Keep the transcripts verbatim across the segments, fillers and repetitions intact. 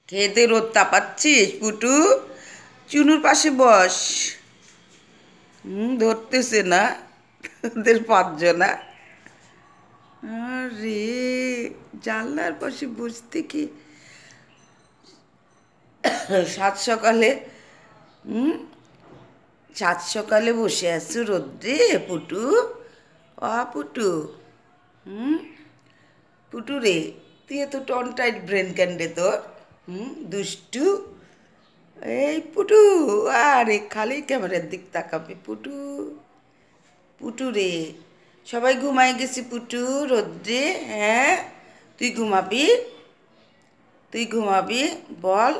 খেতে রোদ তাপাচ্ছিস পুটু? চুনুর পাশে বস। হুম ধরতেছে না ওদের পাঁচজনা। আরে জানলার পাশে বসতে কি সাত সকালে। হুম সাত সকালে বসে আছো রোদ্রে পুটু? অ পুটু, হুম পুটু রে, তুই এত টন টাইট ব্রেন কেন রে তোর? হুম দুষ্টু। এই পুটু, আরে খালি ক্যামেরার দিক তাকাবি পুটু। পুটু রে, সবাই ঘুমাই গেছি পুটু রোদ্রে। হ্যাঁ তুই ঘুমাবি? তুই ঘুমাবি বল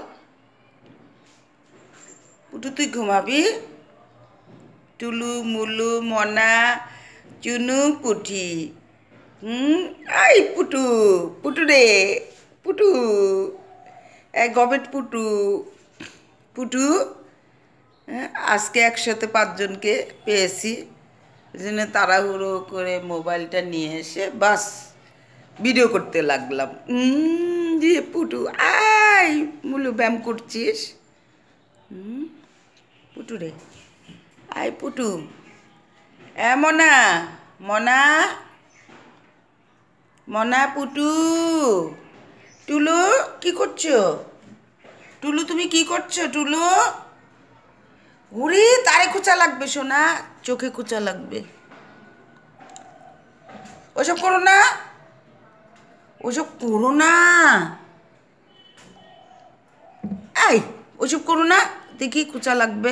পুটু, তুই ঘুমাবি? টুলু মুলু মনা চুনু পুঠি। হুম আই পুটু, পুটু রে পুটু, এক গবেট পুটু। পুটু, হ্যাঁ আজকে একসাথে পাঁচজনকে পেয়েছি, এই জন্য তাড়াহুড়ো করে মোবাইলটা নিয়ে এসে বাস ভিডিও করতে লাগলাম। হুম জি পুটু, আই মুলু ব্যায়াম করছিস? হুম পুটু রে, আই পুটু। এ মনা, মনা মনা পুটু। টুলু কি করছো? টুলু তুমি কি করছো টুলু? ওরে তারে খোঁচা লাগবে সোনা, চোখে খোঁচা লাগবে। ওসব করো না, ওসব করো না। এই ওসব করো না, দেখি খোঁচা লাগবে।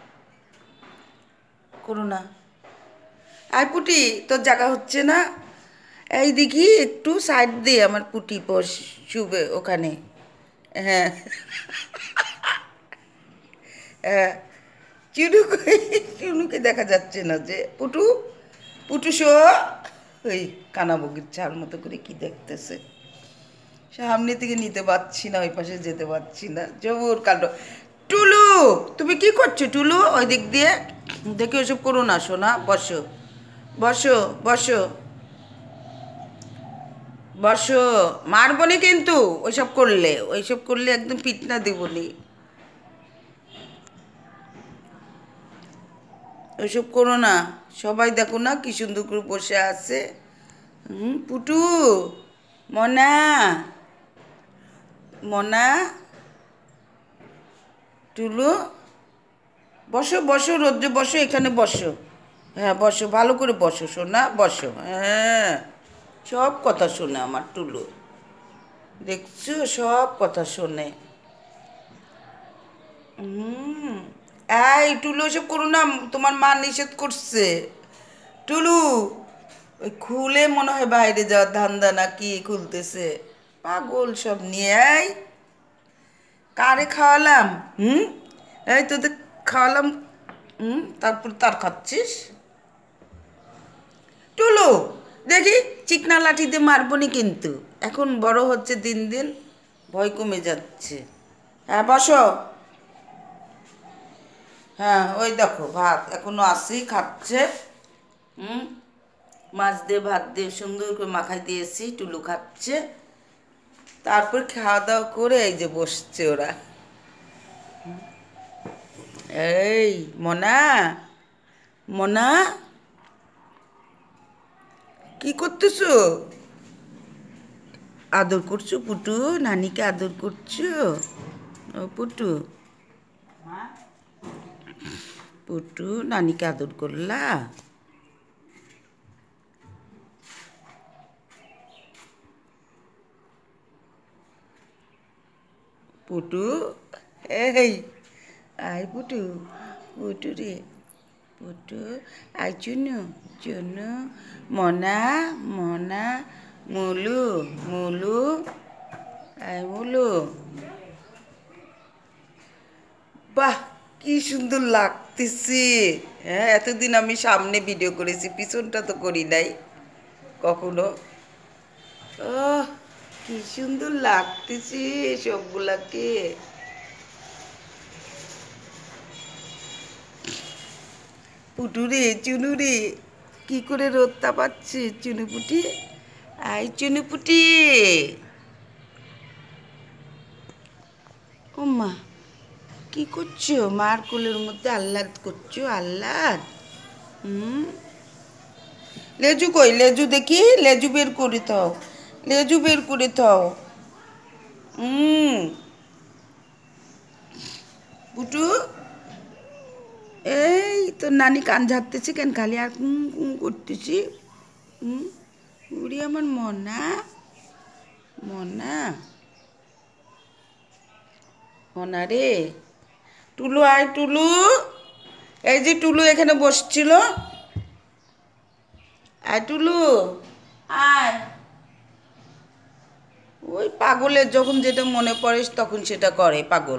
করো না। আয় পুটি, তোর জায়গা হচ্ছে না। এই দেখি একটু সাইড দে আমার পুটি বস শুবে ওখানে। হ্যাঁ হ্যাঁ চুনু কই? চুনুকে দেখা যাচ্ছে না যে। পুটু, পুটু শো। ওই কানাবগির চার মতো করে কি দেখতেছে। সামনে থেকে নিতে পারছি না, ওই পাশে যেতে পারছি না, জবর কাণ্ড। টুলু তুমি কি করছো টুলু? ওই দিক দিয়ে দেখে ওসব করো না সোনা, বসো বসো বসো বসো। মারবো নি কিন্তু ওইসব করলে, ওইসব করলে একদম পিটনা দেবনি। ওইসব করো না, সবাই দেখো না কি সুন্দর করে বসে আছে। হুম পুটু, মনা মনা টুলু বসো বসো রোদ্রে বসো, এখানে বসো। হ্যাঁ বসো, ভালো করে বসো সোনা, বসো। হ্যাঁ সব কথা শোনে আমার টুলু, দেখছো সব কথা শোনে। হুম এই টুলু ওসব করো না, তোমার মা নিষেধ করছে। টুলু ওই খুলে মনে হয় বাইরে যাওয়ার ধান্দা না কি খুলতেছে, পাগল সব নিয়ে। এই কারে খাওয়ালাম? হুম এই তোদের খাওয়ালাম। হুম তারপর তার খাচ্ছিস? টুলু দেখি চিকনা লাঠি দিয়ে মারবো নি কিন্তু, এখন বড় হচ্ছে দিন দিন, ভয় কমে যাচ্ছে। হ্যাঁ বসো। হ্যাঁ ওই দেখো ভাত এখনো আসি খাচ্ছে। হুম মাছ দিয়ে ভাত দিয়ে সুন্দর করে মাখাই দিয়েছি, টুলু খাচ্ছে। তারপর খাওয়া দাওয়া করে এই যে বসছে ওরা। এই মনা, মনা কি করতেছো? আদর করছো পুটু? নানিকে আদর করছো? ও পুটু, পুটু নানিকে আদর করলা? পুটু, এই আই পুটু, পুটু রে পুটু, আই চুনু চুনু, মনা মনা, মুলু মুলু, আই মুলু। বাহ কি সুন্দর লাগতেছে। হ্যাঁ এতদিন আমি সামনে ভিডিও করেছি, পিছনটা তো করি নাই কখনো। ও কি সুন্দর লাগতেছে সবগুলাকে। পুটু রে চুনু রে, কি করে রোদ তাপাচ্ছে চুনু পুটি। আই চুনু পুটি, মা কি করছো? মার কোলের মধ্যে আহ্লাদ করছো? আহ্লাদ? হুম লেজু কই? লেজু দেখি, লেজু বের করে থাও, লেজু বের করে থাও। হুম পুটু, এই তোর নানি কান ঝাড়তেছে কেন খালি আর কুম কুম করতেছি? হুম উড়ি আমার মনা, মনা, মনা রে। টুলু আয়, টুলু, এই যে টুলু এখানে বসছিল, আয় টুলু আয়। ওই পাগলের যখন যেটা মনে পড়ে তখন সেটা করে পাগল।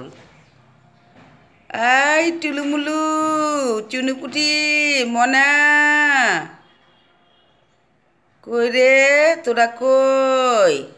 এই টুলুমুলু, চুনুপুটি, মনা, কই রে তোরা কই?